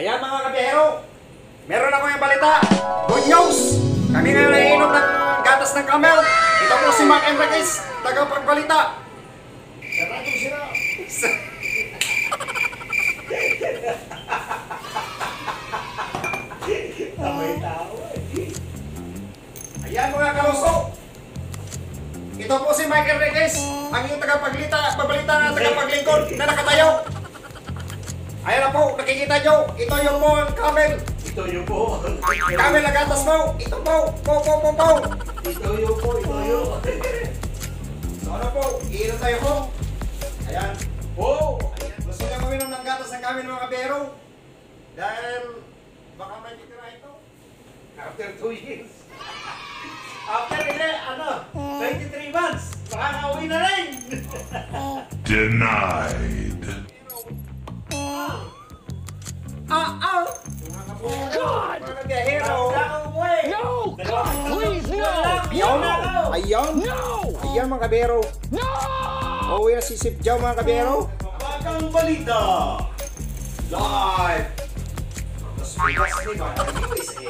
Ayan mga kabiyahero, meron ako yung balita. Good news! Kami ngayon ay inom ng gatas ng camel. Ito po si Mac Enriquez, tagapagbalita. Sarado sila. Ayan mga kaluso. Ito po si Mike Enriquez, ang iyong tagapagbalita na tagapaglingkod na nakatayo. Ayan na po, nakikita nyo, ito yung mo camel. Ito yung po. Camel na gatas mo. Ito po. Ito yung po. So ano po, iinom tayo po. Ayan. Wow! Ayan. Gusto nyo uminom ng gatas ng camel mga kabiyero? Dahil baka may titira ito. After 2 years. After 23 months. Baka nauwi na rin. Denied. God! Mga kabiyero. No! Please, no! Ayan. Ayan mga kabiyero. No! Uuwi na si Sip Jow mga kabiyero. Bagang balita. Live. Las Vegas, Nevada, USA.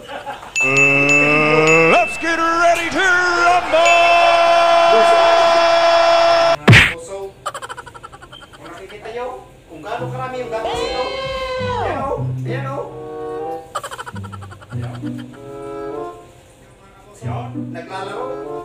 Let's get ready to rumble! So, kung nakikita nyo, kung gaano karami yung gatas ito. Ayan o. Ayan o. Naglalaro.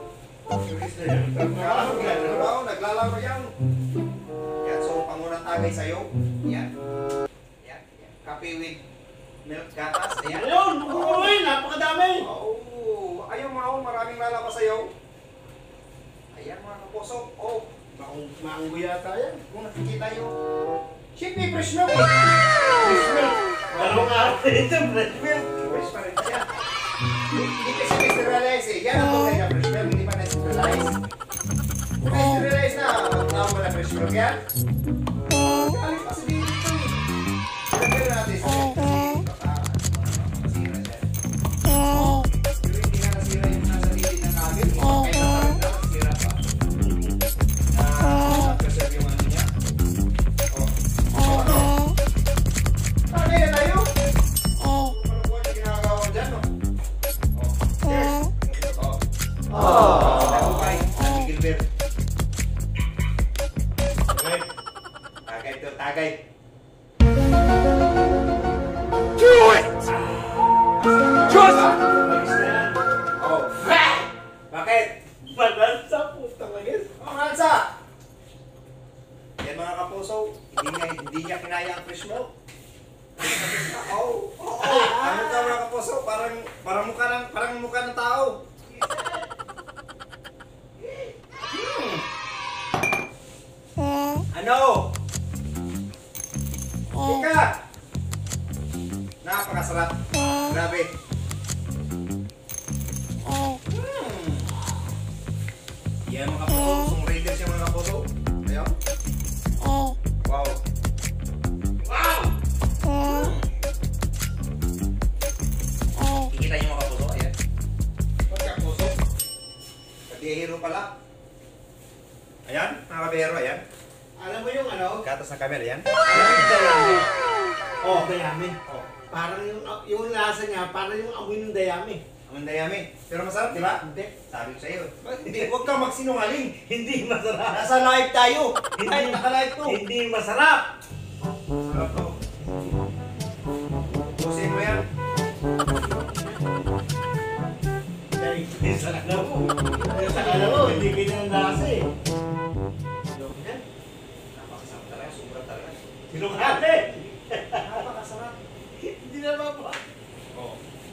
Naglalaro yan. Yan, so pangunang tagay sa'yo. Yan. Yan. Kape with milk gatas. Ayan. Ayun! Uy! Napakadami! Oh, ayun mga maraming lalabas sa'yo. Ayan mga kapuso. Oh, Maanggo yata yan. kung nakikita nyo. Siyempre, fresh milk. Fresh milk. Dalawang araw ito, fresh milk. Fresh pa rin siya. Hindi kasi na-sterilize eh. Yan ang tunay na fresh milk, hindi pa na-sterilize. Kung na-sterilize na, tawag mo na fresh milk yan. Galing pa sa dito eh. Lagyan natin sa baka masira siya. Pero hindi nga nasira yung nasa dito ng kagil. Kahit nasa rin na, nasira pa. Preserve yung ano niya. Oh. Ano? Tagay na tayo. Ano po yung ginagawa ko dyan, no? Cheers. Nagupay. Gilbert. Tagay to, tagay. Do it! Just... Bagis na yan. Oh. Bakit? Balansa po, talagis. Oh, Ransa! Yan mga kapuso, hindi niya kinaya ang fresh milk. Oh. Ano ka mga kapuso? Parang mukha ng tao. Ano? Ika! Napakasarap. Grabe. Yan mga kapuso, sung raiders yung mga kapuso. Ayaw. Wow. Kikita niyo mga kapuso, ayan. Ba't kapuso? Kabiyahero pala. Ayan, mga kabiyahero, ayan. Alam mo yung ano? Gatas ng camel, ayan. Dayami. Oh, dayami. Oh. Parang yung lasa niya, parang yung amoy ng dayami. Ang dayami. Pero masarap, di ba? Hindi. Sabi ko sa'yo. Hindi, huwag kang magsinungaling. Hindi masarap. Nasa live tayo. Hindi. Ay, naka-live to. Hindi masarap. Sarap to. Pusin mo yan. Dahil sa kala mo. Sa kala mo, hindi ganyan ang lasa eh. Napakasarap talaga. Sobrang talaga. Sinukate! Napakasarap. Hindi naman po. Oo.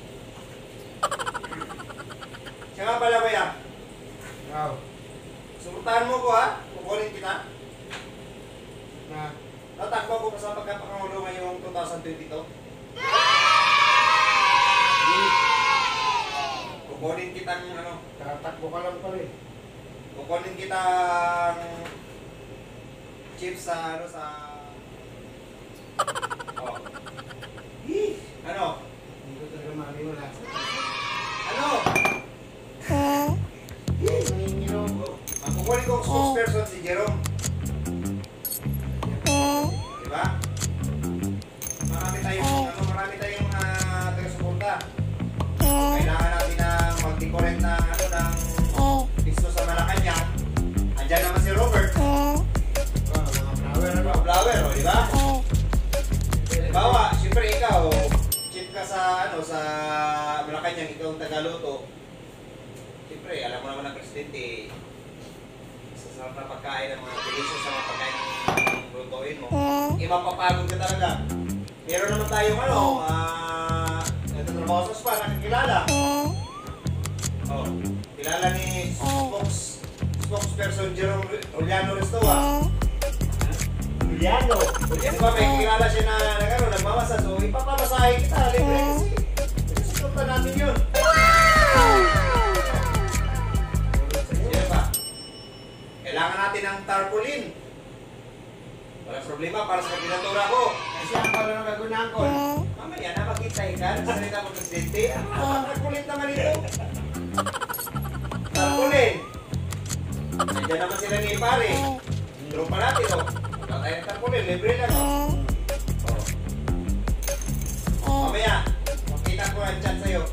Siya nga pala kuya. Wow. Suportahan mo ko ha. Kukunin kita. Na. Tatakbo ko sa pagkapangulo ngayong 2022. Kukunin kitang ano. Tatakbo ka lang pala eh. Kukunin kitang chips sa ano sa. Oh. Ano? Hindi ko talaga maliwala. Ano? Nanginginom ko. Ang kukunin kong spokesperson si Jerome. Diba? Marami tayong Malacanang, ikaw ang tagaluto. Siyempre, alam mo naman ang presidente, sa sarap na pagkain ng mga delicious sa mga pagkain ng lutuin mo. Mapapagod ka talaga. Meron naman tayong nagtatrabaho sa spa, nakakilala. Oh, kilala ni spokesperson Jerome Juliano Restoa. Juliano. Di ba may kilala siya na nagmamasa, so ipapamasahe kita, libre kasi susunod natin yun. Sino ba? Kailangan natin ng tarpaulin. Walang problema para sa kandidatura ko. Kasi ang pala ng kagunahan ko. Mamaya na makita ka sa salita mo presidente. Ang tarpaulin naman ito. Tarpaulin. Nandiyan naman sila ni pare. Drop pa natin o. Wala tayo ng tarpaulin, libre lang o. Mamaya, makita ko ang chat sa'yo.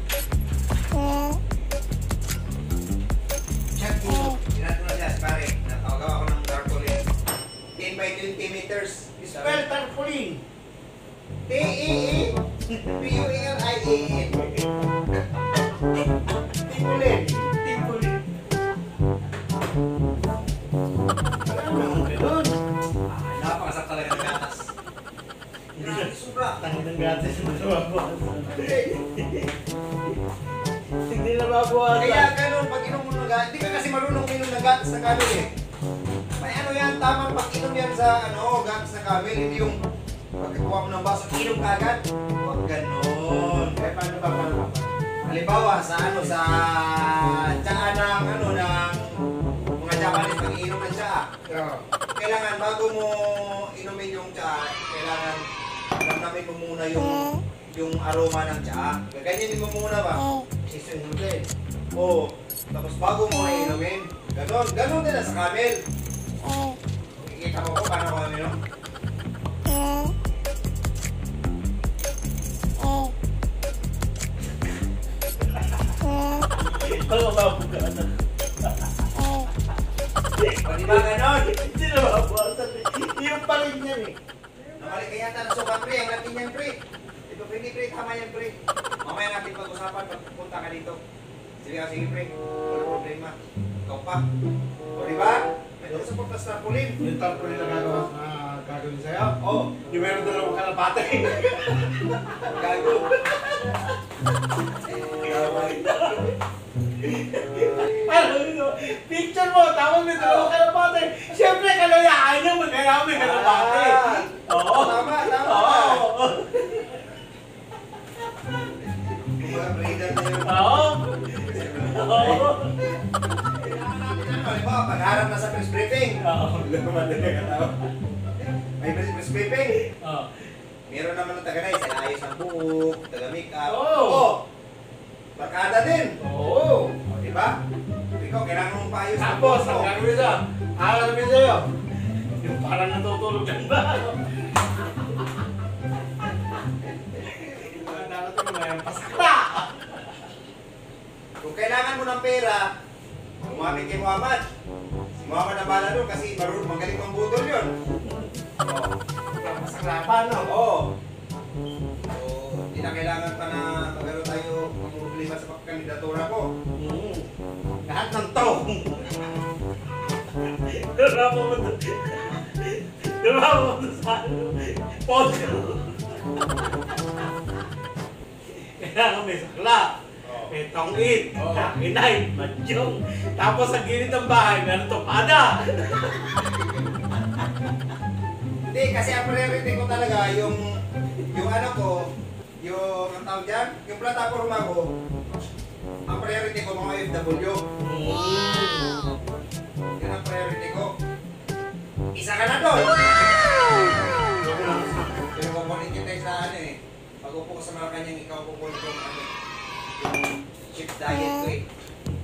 Chat mo. Sinat mo na siya, pare. Natawag ako ng tarpaulin. 10 by 20 meters. Spell tarpaulin. T-E-E-P-U-L-I-A-N. Timulin. Timulin. Ano ganun? Napakasap talaga ng gatas. Sobra. Tangin ng gatas na nababawasan. Hindi nababawasan. Kaya ganun, pag inom mo ng gatas, hindi ka kasi marunong inom ng gatas na kamil eh. May ano yan, tamang pag inom yan sa gatas na kamil, hindi yung pagkakuha mo ng baso, inom ka agad. Huwag ganun. Eh, paano ba? Halimbawa, sa tsaa ng mga Japanese pag-iinom ng tsaa. Kailangan, bago mo inumin yung tsaa, kailangan ramdamin mo muna yung aroma ng tsaa. Ganyanin mo muna ba? Sisunodin. Oo. Tapos bago mo inumin, ganon din na sa camel. Kikita mo ko paano ko inom? Ano mabugaan na? O di ba ganon? Hindi nababawasan. Yung pa rin yan eh. Namali ka yata na sukan pre, ang natin yan pre. Ito pre, tama yan pre. Mamaya natin pag-usapan pag pupunta ka dito. Sige pre, wala problema. Ikaw pa. O di ba? May doon sa puntas na pulin. Yung tarpaulin na gagawin sa'yo? Oo. Yung meron dalawang kalapate. Gago. Ano ito? Picture mo, tawag may dalawang kalapate. Siyempre, kalayahan niya, magkaya may kalapate. Oo. Tama. Oo. Mga breeder na yun. Oo. Oo. Kailangan natin halimbawa, pag-harap na sa press briefing. Oo. Lumadali ka tao. May press briefing. Oo. Meron naman ng taga-nais, ayos ng buhok, taga-makeup. Oo. Barkada din. Oo. O, di ba? Ikaw, kailangan mong paayos ng Tapos, buhok ang mo. gagawin sa'yo, aalamin sa'yo. Yung parang natutulog ka ba? Darating mo na yan, pasakta! Kung kailangan mo ng pera, lumapit kay Muhammad. Si Muhammad ang bala doon kasi magaling ang budol yun. Masarapan, no? Oo. So, hindi na kailangan pa na magano tayo ang problema sa kandidatura ko. Lahat ng taong. Darama mo to. Darama mo to sa podcast. Kailangan may sakla. May tongit. Inay. Madyong. Tapos sa gilid ng bahay, meron topada. Hindi, kasi ang priority ko talaga yung ano ko, yung ang tawag dyan, yung plataforma ko, ang priority ko mga OFW. Yan ang priority ko. Isa ka na doon! Pinukukunin kita sa pag upo ko sa mga kanyang ikaw kukunin ko yung chip diet ko eh.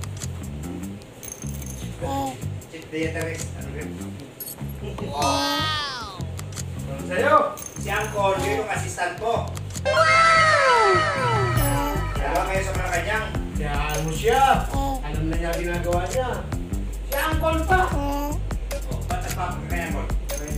Chip dietary. Ano rin? Sa'yo. Si Angkol, yun yung assistant ko. Dalawa kayo sa mga kanyang. Kaya mo siya. Alam na niya ginagawa niya. Siya ang call pa. Ba't nagpapakakaya mo?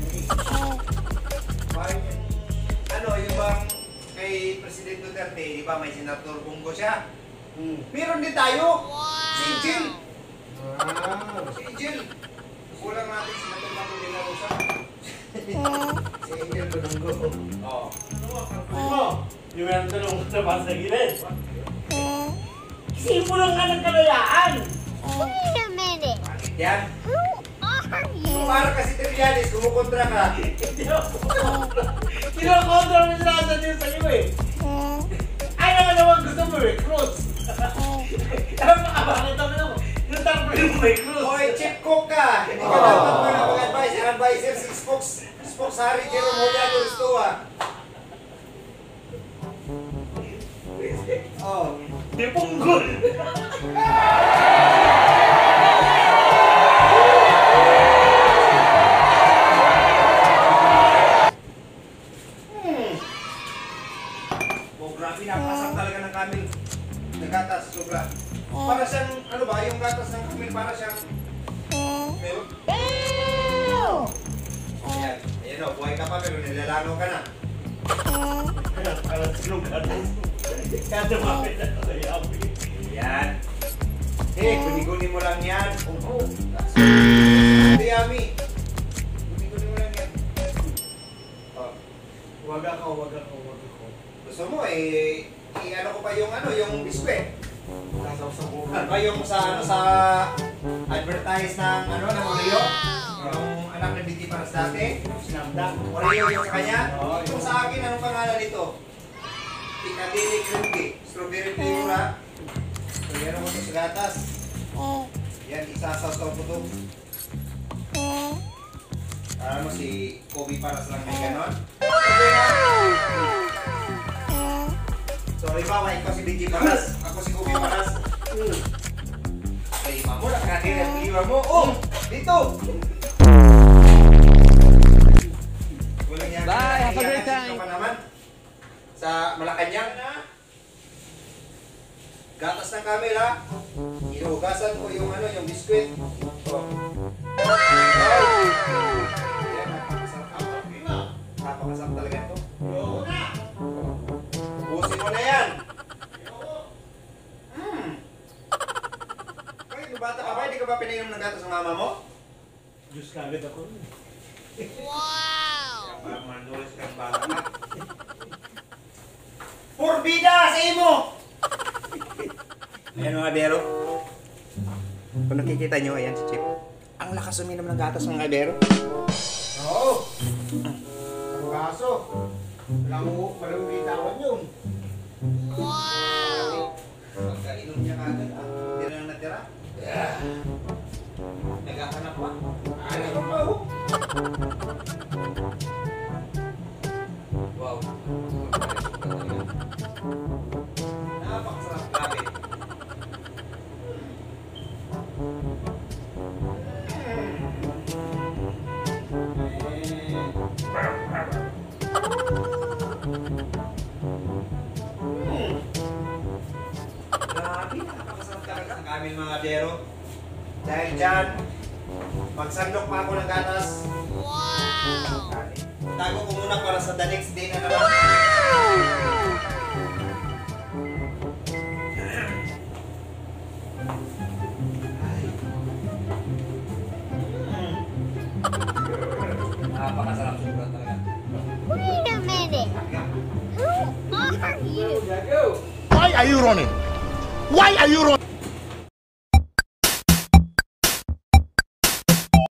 Parang yung, yung bang kay President Duterte, di ba may Senator Bungo siya? Meron din tayo. Si Angel. Si Angel. Kulang natin si Matang de la Rosa. Si Angel Dodongo. Oo. Yung meron tanong sa basa gilid. Isipo lang nga ng kalayaan. Wait a minute. Bakit yan? Who are you? Para kasi Trillanes, kumukontra ka. Kinokontra mo sila sa Diyos sa iyo eh. Ay naman naman gusto mo eh, Cruz. Alam mo, bakit naman ako? Yung tarpo yung may Cruz. Hoy, chip cook ka. Hindi ka dapat mo na mag-advise. Ang advisor si Spokes Harry Jerome Juliano Ristua. Oh. Di punggol. Oh, grabe, napasang talaga ng kamil. Nagatas, sobra. Para siyang, ano ba, yung gatas ng kamil, para siyang... Meron? Ayan, ayan o, buhay ka pa, pero nilalano ka na. Parang sinong gatas. Kaya dumapit na sa yabi. Ayan. Guni-guni mo lang yan. Oo. Hindi, Yami. Guni-guni mo lang yan. Oh. Wag ako. Gusto mo, i-ano ko pa yung ano, yung biskwit. Kasaw sa buka. Ano ba yung sa advertise ng ano, ng Oreo? Yung anak ni Vicky Paras dati? Sinamda. Oreo yung sa kanya? Oo. Yung sa akin, anong pangalan nito? Piccadilly Cream Cake. Strawberry flavor. So, yan ako sa gatas. Yan, isasaw-saw ko to. Alam mo, si Kobe Paras lang may ganon. Sorry ba, ikaw si Vicky Paras. Ako si Kobe Paras. Ay, mamo, nakakadiri ang iwa mo. Oh, dito! Walang yan. Bye, have a great Iyan, time. ka pa naman. Sa Malacanang na. Gatas ng camel ha. Inugasan ko yung ano, yung biskwit. Oh. Yan, napakasarap talaga ito. Ubusin mo na yan. Ay, nung bata ka ba? Hindi ka ba pinainom ng gatas ng mama mo? Diyos ka agad ako. Wow. Parang manulis kang bata ka. Purbida sa imo! Ayan mga bero. Kung nakikita nyo, ayan si Chip. Ang lakas uminom ng gatas mga bero. Oo. Ang kaso, walang bitawan yun. Wow. Pagkainom niya kagad, hindi na lang natira. Naghahanap pa. Ano pa oh? Wow. Napakasarap, grabe. Grabe, napakasarap talaga ang aming mga bero. Dahil dyan, magsandok pa ako ng gatas. Wow. Tago ko muna para sa the next day na naman. Napakasarap sobra talaga. Wait a minute. Who are you? Why are you running? Why are you running?